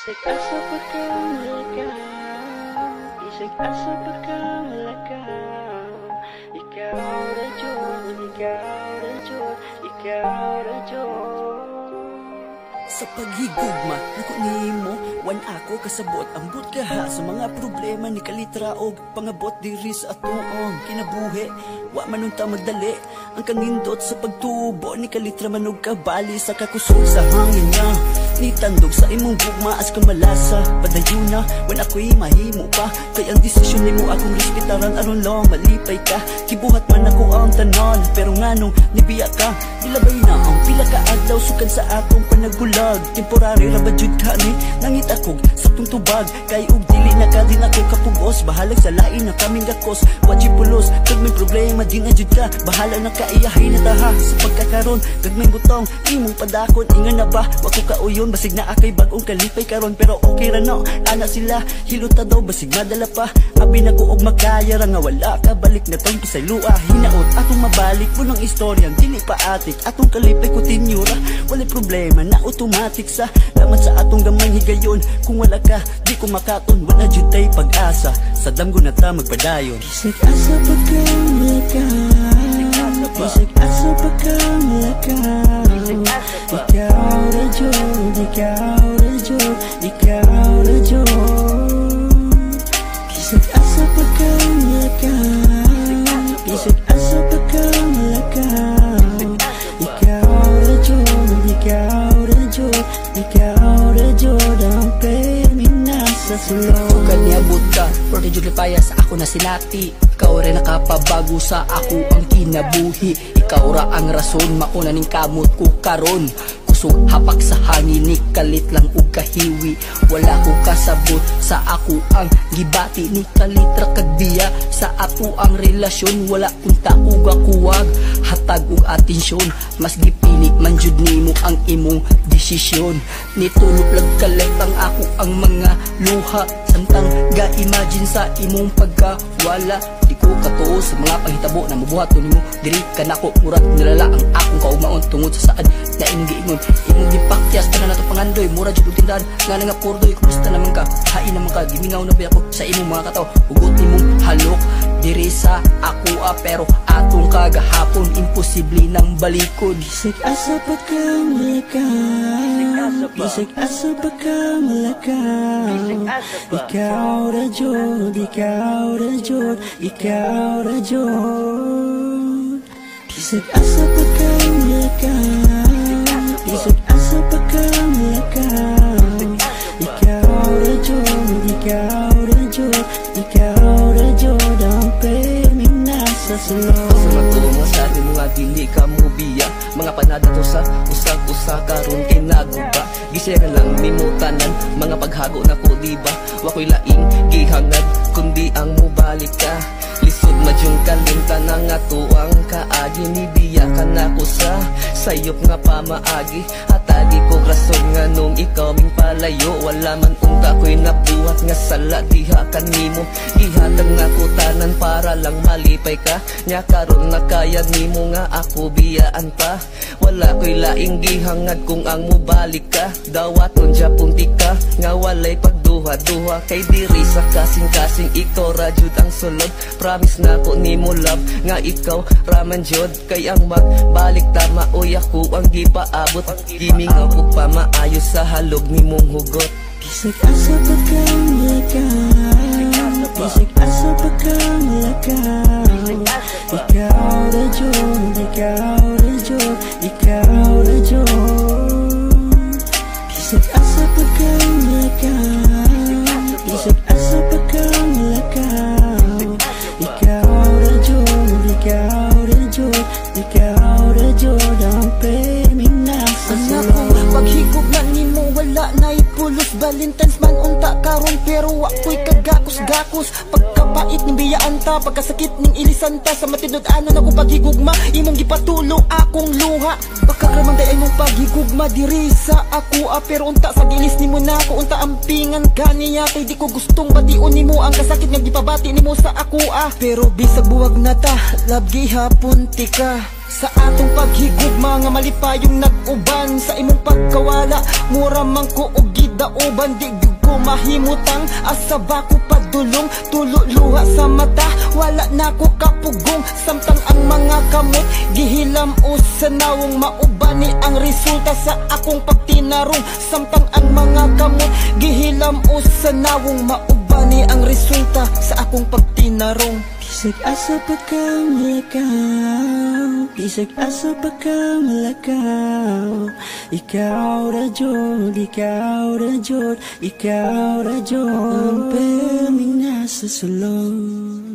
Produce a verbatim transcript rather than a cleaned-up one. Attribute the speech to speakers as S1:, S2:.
S1: Bisig asa pagkamalaga, bisig asa pagkamalaga. Ikaw rajon, ikaw rajon, ikaw rajon.
S2: Sa paghigugma, naku nimo, wan ako kasabot. Ambot ka ha sa mga problema ni kalitraog. Pangabot diri sa atuong kinabuhi. Wa manunta magdali ang kanindot sa pagtubo ni kalitra manog kabali sa kakusog sa hangin niya. Ni tandog sa imong gugma as kamalasa. Padayon na, wan ako'y mahimo pa. Kay ang desisyon nimo akong respetaran aron lang malipay ka. Kibuhat man ako ang tanan, pero nganong nibiya ka. Nilabay na ang pila ka adlaw sukan sa atong panagulag. Temporary ra ba jud ka ni nangit akog sa tubag. Kay ug dili na ka din ako kapugos. Bahalag sa lain na kaming gakos. Waji pulos, kag may problema din na jud ka. Bahala na ka iyahay na taha sa pagkakaron. Kag may butong imong padakon. Ingon na ba, wa ko kauyon. Basig na akay bagong kalipay karon. Pero okay ra no, ana sila hilota daw basig madala pa. Abi na ko og makaya ra nga wala ka. Balik na tong kisay lua. Hinaot atong mabalik punong istoryang dili pa atik. Atong kalipay ko tinyura. Wala problema na automatic sa lamat sa atong gamay higayon. Kung wala ka, di ko makaton. Wala jud tay pag-asa. Sa damgo na ta magpadayon.
S1: Bisig asa pagkamalaga, bisig asa pagkamalaga. Ikaw rajon, ikaw rajon, ikaw rajon. Bisig asa pagkamalaga, bisig asa pagkamalaga. Ikaw rajon, ikaw rajon, ikaw rajon. Ang premium nasa sulong.
S2: Kung niabot ka, pero di jud lipaya sa ako na sinati. Ikaw rin nakapabago sa ako ang kinabuhi. Ikaw ra ang rason, mauna ning kamot ko karon. Kusog hapak sa hangin ni kalit lang ug kahiwi. Wala ko kasabot sa ako ang gibati ni kalitra kag biya. Sa ato ang relasyon, wala kunta ug akuwag. Hatag ug atensyon, mas gipili man jud nimo ang imong desisyon. Nitulog lang kalit ang ako ang mga luha. Samtang ga-imagine sa imong pagkawala. Di ko katuo sa mga panghitabo na mabuhat ko nimo. Diri ka nako murat nilala ang akong kaugmaon tungod sa saad na imong giingon. Imong gipakyas ka na nato pangandoy. Mura jud tindahan nga nga pordoy. Kumusta naman ka? Hain naman ka. Gimingaw na ba ako sa imong mga kataw. Hugot nimong halok diri sa ako ah, pero atong kagahapon imposible nang balikod.
S1: Bisig asa pagkamalaga, bisig asa pagkamalaga. Ikaw rajon, ikaw rajon, ikaw rajon. Bisig asa pagkamalaga, bisig asa pagkamalaga. Ikaw rajon, ikaw rajon, ikaw rajon. Ang premium nasa sulong.
S2: Sa magtumo sa atin mga dili ka mo biya. Mga panada to sa usag-usa karon kinaguba. Gisira lang mimutanan mga paghago na ko diba. Wako'y laing gihangad kundi ang mubalik ka. Lisod madyong kalinta na nga tuwang kaagi. Nibiya ka na ko sa sayop nga pamaagi. Hatagi ko rason nga nung ikaw ming palayo. Wala man unta ko'y nabuhat nga sala diha kanimo. Ihatag na ko tanan para lang malipay ka. Nya karon na kaya nimo nga ako biyaan pa. Wala ko'y laing gihangad kung ang mubalik ka. Dawaton dya punti ka nga walay pagduha-duha. Kay diri sa kasing-kasing ikaw rajud ang sulod. Promise na ko nimo love nga ikaw raman jud. Kay ang magbalik tama uy ako ang gipaabot. Gimingaw ko pa maayos sa halog nimong hugot.
S1: Bisig asa pagkamalaga, bisig asa pagkamalaga. Ikaw rajon, ikaw rajon, ikaw rajon. Bisig asa pagkamalaga, bisig asa pagkamalaga. Ikaw rajon, ikaw rajon, ikaw rajon. Ang premium nasa sulong.
S3: Paghigog na nimo wala na ipulos. Valentine's man unta karon pero wako'y kagakos-gakos. Pagkapait ning biyaan ta, pagkasakit ning ilisan ta. Sa matindod ano na ko paghigugma, imong gipatulo akong luha. Pagkakramang day imong paghigugma diri sa ako ah, pero unta sa gilis nimo na ako. Unta ampingan kaniya kay di ko gustong bation nimo ang kasakit nga gipabati nimo sa ako ah. Pero bisag buwag na ta, love gihapon ti ka. Sa atong paghigugma nga malipayong nag-uban. Sa imong pagkawala, mura man ko og gida uban di gyud ko mahimutang. Asa ba ko padulong, tulo luha sa mata, wala na ko kapugong. Samtang ang mga kamot gihilam sa nawong, maubani ang resulta sa akong pagtinarong. Samtang ang mga kamot gihilam sa nawong, maubani ang resulta sa akong pagtinarong.
S1: Bisag asa pa ka malakaw, bisag asa pa ka malakaw. Ikaw ra jud, ikaw ra jud, ikaw ra jud. Ang perming nasa sulod.